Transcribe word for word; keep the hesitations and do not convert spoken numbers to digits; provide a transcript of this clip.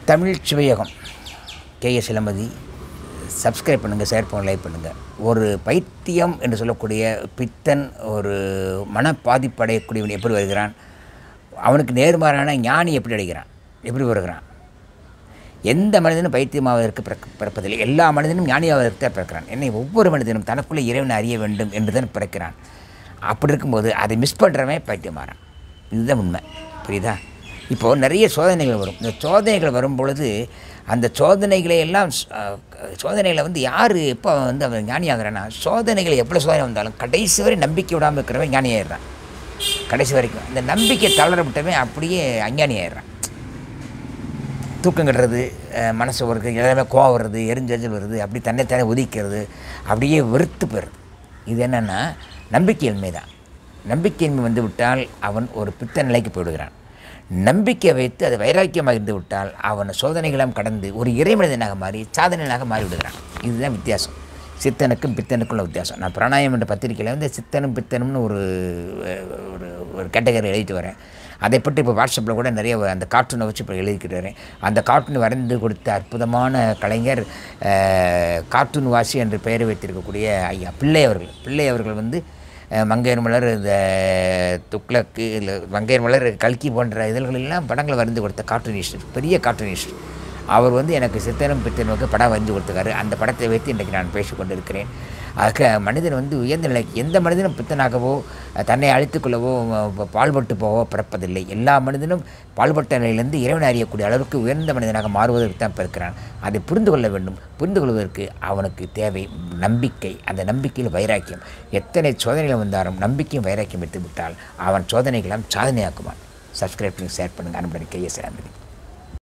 Tamil Suvaiyagam KS Ilamathi. Subscribe பண்ணுங்கள், share பண்ணுங்கள், like பண்ணுங்கள். ஒரு பைத்தியம் என்று சொல்லக்கூடிய பித்தன், ஒரு மன பாதிப்படையக்கூடியவன் எப்படி வருகிறான், அவனுக்கு நேர்மாறான ஞானி எப்படி அடைகிறான், எப்படி வருகிறான். எந்த மனிதனும் பைத்தியமாவதற்கு பிறக்க பிறப்பதில்லை. எல்லா மனிதனும் ஞானியாவதற்கு தான் பிறக்கிறான். என்னை ஒவ்வொரு மனிதனும் தனக்குள்ளே இறைவனை அறிய வேண்டும் என்று தான் பிறக்கிறான். அப்படி இருக்கும்போது அதை மிஸ் பண்ணுறவன் பைத்தியமாறான். இதுதான் உண்மை. புரியுதா? இப்போது நிறைய சோதனைகள் வரும். இந்த சோதனைகள் வரும் பொழுது அந்த சோதனைகளை எல்லாம் சோதனைகளை வந்து யார் எப்போ வந்து அவன் ஞானியாகிறான்னா, சோதனைகளை எவ்வளோ சோதனை வந்தாலும் கடைசி வரை நம்பிக்கை விடாமல் இருக்கிறவன் ஞானி ஆயிடுறான். கடைசி வரைக்கும் இந்த நம்பிக்கை தளர விட்டவன் அப்படியே அஞ்ஞானி ஆயிடுறான். தூக்கம் கட்டுறது, மனசு வருது, எல்லாமே கோவம் வருது, எரிஞ்செறிஞ்சல் வருது, அப்படி தன்னைத்தானே ஒதுக்கிறது, அப்படியே வெறுத்து போயிடுது. இது என்னென்னா நம்பிக்கையின்மை தான். நம்பிக்கையின்மை வந்து விட்டால் அவன் ஒரு பித்த நிலைக்கு போய்விடுகிறான். நம்பிக்கை வைத்து அது வைராக்கியமாக இருந்து விட்டால் அவன் சோதனைகளும் கடந்து ஒரு இறைமனிதனாக மாறி சாதனையாக மாறிவிடுகிறான். இதுதான் வித்தியாசம், சித்தனுக்கும் பித்தனுக்குள்ள வித்தியாசம். நான் பிராணாயம் என்ற பத்திரிகையில் வந்து சித்தனும் பித்தனும்னு ஒரு ஒரு கேட்டகரி எழுதிட்டு வரேன். அதை பற்றி இப்போ வாட்ஸ்அப்பில் கூட நிறைய அந்த கார்ட்டூனை வச்சு இப்போ எழுதிக்கிட்டு வரேன். அந்த கார்ட்டூன் வரைந்து கொடுத்த அற்புதமான கலைஞர் கார்ட்டூன் வாசி என்று பெயர் வைத்திருக்கக்கூடிய ஐயா பிள்ளை அவர்கள். பிள்ளை அவர்கள் வந்து மங்கையர் மலர், இந்த துக்ளக்கு, இல்லை மங்கையர் மலர், கல்கி போன்ற இதழ்களெல்லாம் படங்களை வரைந்து கொடுத்த கார்ட்டூனிஸ்ட், பெரிய கார்ட்டூனிஸ்ட். அவர் வந்து எனக்கு சித்தனும் பித்தனுக்கு படம் வரைந்து கொடுத்துருக்காரு. அந்த படத்தை வைத்து இன்றைக்கு நான் பேசிக்கொண்டு இருக்கிறேன். ஆக மனிதன் வந்து உயர்ந்த நிலைக்கு, எந்த மனிதனும் பித்தனாகவோ தன்னை அழித்துக்கொள்ளவோ பால்பட்டு போவோ பிறப்பதில்லை. எல்லா மனிதனும் பால்பட்ட நிலையிலிருந்து இறைவனை அறியக்கூடிய அளவுக்கு உயர்ந்த மனிதனாக மாறுவதற்கு தான் பிறக்கிறான். அதை புரிந்து கொள்ள வேண்டும். புரிந்து கொள்வதற்கு அவனுக்கு தேவை நம்பிக்கை. அந்த நம்பிக்கையில் வைராக்கியம். எத்தனை சோதனைகள் வந்தாலும் நம்பிக்கையும் வைராக்கியம் எடுத்து விட்டால் அவன் சோதனைகளாம் சாதனையாக்குவான். சப்ஸ்கிரைப் பண்ணி ஷேர் பண்ணுங்கள். அன்புடன் கேஎஸ் இளமதி.